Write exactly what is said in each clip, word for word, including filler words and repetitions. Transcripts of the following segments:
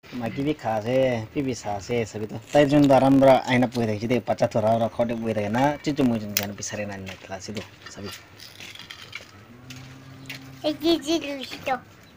Maki bi khase, pibi sase sabito. Tai jun daram bra aina pui dai jide pacha thora ra khote pui dai na chichu mu jun jan bisare na na klasi do sabi. Eji lusto.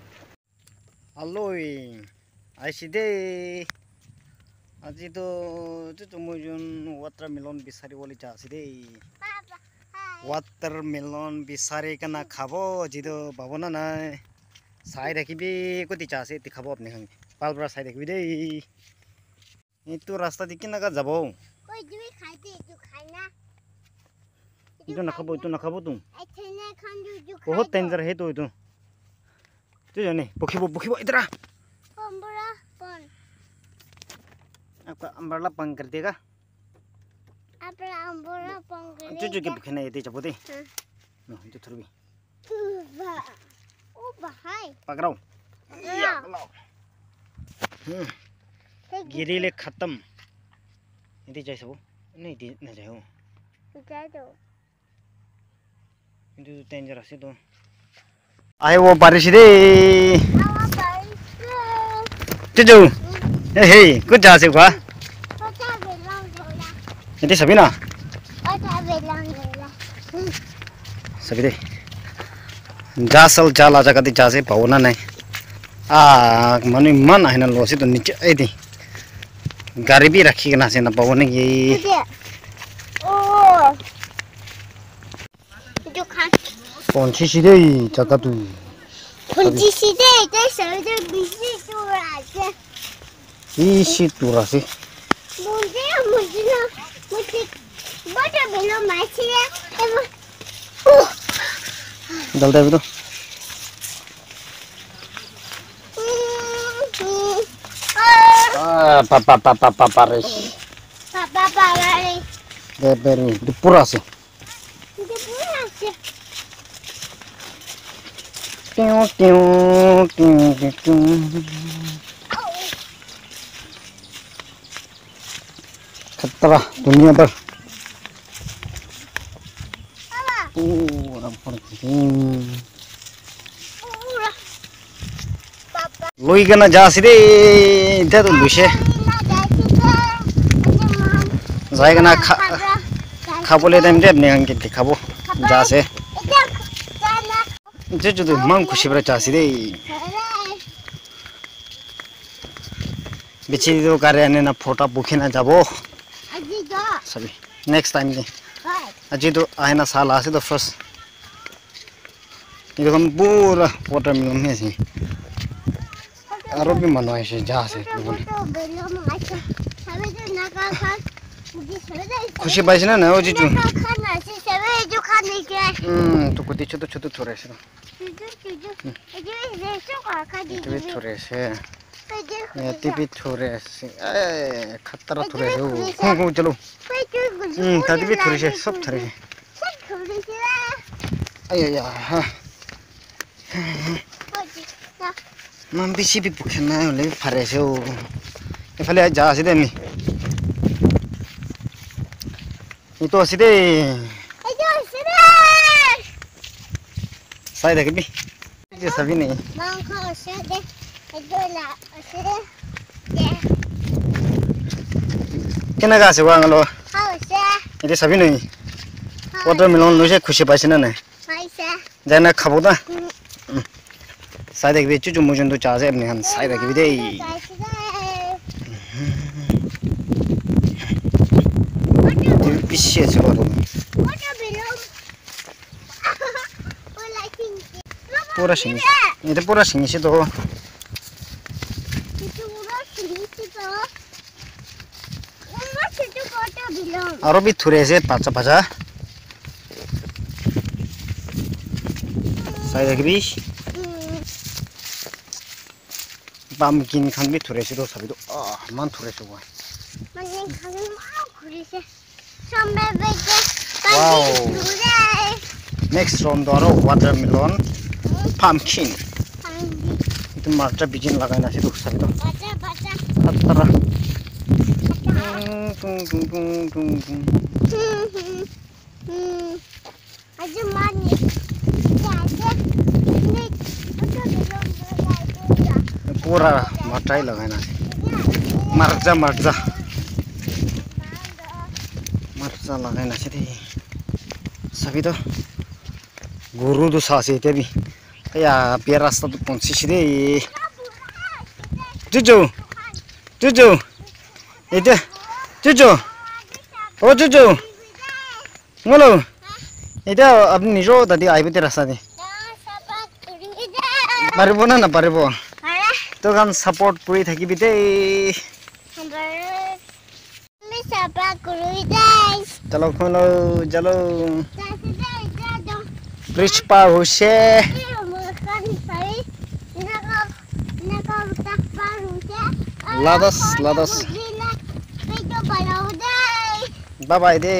Alloi. Ai side. Aji to chichu mu jun watermelon bisari boli cha side. Papa. Watermelon bisare kana khabo jido babona na. Sai rakhibi koti cha se ti khabo apne hang. Palbra sai rakhibi dei. Itu rasta di kina ka jabo. Koi jui खाते तू खाना Itu nak khabo itu nak khabo tu. ऐसे ना खान जो जो बहुत danger है तो itu. Tu jane, bukhibo bukhibo idra. पंबरा पन आपका umbrella bang कर देगा. अपना अंबरा पंगले जो जो के बुखने ये जबो दे. हाँ नो itu थरबी. बा ओ भाई पकड़ो. या हम्म. गिरीले खत्म. ये जैसे वो नहीं दे ना जाओ. क्या तो itu डेंजर है तो. आए वो बारिश दे. आवा बारिश जो जो. ए हे कुछ जा से हुआ. पता बेलांग होला ये सभी ना. पता बेलांग होला सभी दे. जासल जाला जगह दी जासे पावना नहीं. आ मनी मन है ना लोसी तो नीचे आई थी. गाड़ी भी रखी ना से ना पावने ये. ओ जो खान कौन सी सीधे जगह तू. पंची सीधे इधर सर बिजी तो आते इसी टूरा से. मुझे मुझे ना मुझे बड़ा बेलो माची है जल्दी अभी तो. आ पापा पापा पापा रे. पापा पापा रे दे बेरी दे पूरा से. मुझे पूरा से ट्यूं ट्यूं ट्यूं ट्यूं. खतरा दुनिया पर. पूरा पर. पूरा पापा लोई का ना जा सीधे इधर तो लुशे. ना जाती है जाएगा ना खा खाबो ले टाइम दे अपने अंकित दिखाबो जा से. इधर जाना जो जो तो मांग खुशी पर जा सीधे. बिची तो कार्य ने ना फोटा बुखे ना जाबो अजी जा सभी. नेक्स्ट टाइम दे. हाय अजी तो आए ना साल आसे तो फर्स्ट. ये हम पूरा वाटरमेलन में से. आरोपी मनवाए से जा से. तो बेलो माचा हमें तो ना का खा मुझे सवेरे खुशी पाइस ना ना वो जीजू. खाना से सवेरे जो खाने के हम्म तो कुछ छोटो छोटो थोड़े से. चुजु चुजु ये रेसो का खा दी ये भी थोड़े से. ये टीवी थोड़े से. ए खतरा थोड़े से. हो हो चलो. हम्म तादी भी थोड़े से सब थोड़े से. अय या हाँ. मां बिची भी बुखे ना ले फरे से वो. ये फले जा सीधे नहीं. ये तो सीधे शायद है कभी. ये सभी नहीं. कितना का से हुआ अंगलो. ये सभी नहीं. वाटरमेलन लो से खुशी पाइस ना नहीं. जाना खाबो ता. शायद एक बेचू जो मुझे तो चाहे अपने हम शायद एक भी दे. पीछे से वालों पूरा सिंह. ये तो पूरा सिंह से तो. और भी थोड़े से पाँच पाँच. शायद एक भी. pumpkin kan भी थोड़े से तो सभी तो आ मान थोड़े से हुआ. Next round doro watermelon pumpkin. Itu marca bijin lagai nasi tuh satu. Antara. Tung tung tung tung tung. Aja mani. Pura marca lagai nasi. marja marja marja lagai na sini sabi to guru tu sasi tapi ya biar rasta tu ponsi sini cucu cucu itu cucu oh cucu ngolo itu abni nijo tadi air putih rasa ni paribo na na paribo to kan support puri thaki bite chalo khono chalo bridge par hose ladas ladas bye bye de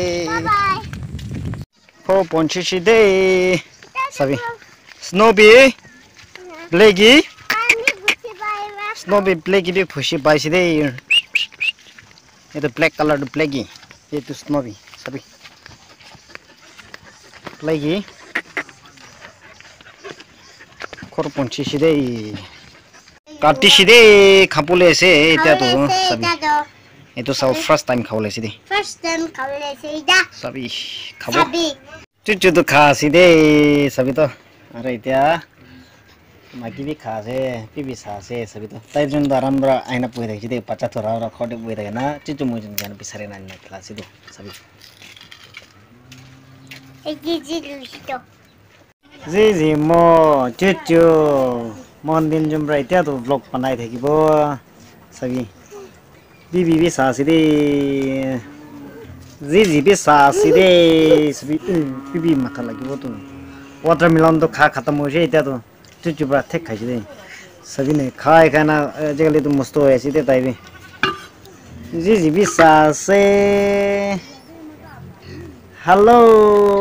ho ponchi shi de sabi snowbee blaggy snowbee blaggy bi phushi bai shi de itu black color the blaggy itu snowbee sabi blaggy kor ponchi shi de kati shi de khapule se eta to sabi itu sau first time khawle si de first time khawle si da sabi khabo cucu to kha si de sabi to are eta magi bi kha se pibi sa se sabi to tai jun da ramra aina poi de de pacha thora ra khode poi de na cucu mo jun jan bisare na na kla si do sabi eki ji lusto ji ji mo cucu mon din jum ra eta to vlog banai thakibo sabi bibi bi sa si de zizi bi sa si de sabi bibi mata lagi bo tu watermelon to kha khatam ho je eta to chuchu ba thek khai de sabi ne khai khana jegali to musto hai si de tai bi zizi bi sa se hello